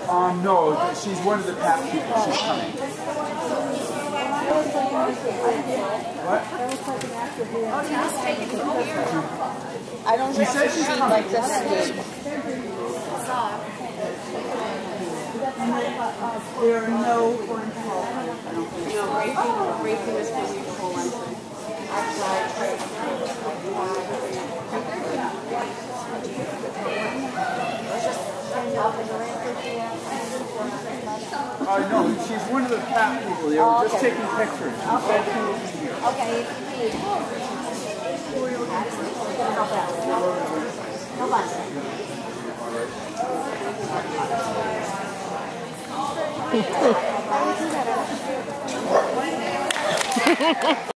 No, she's one of the past people. She's coming. What? I don't think said she's coming. like this. There are no foreign control. No, racing is when you pull one. No, she's one of the fat people. They were just taking pictures. Okay. Hold on.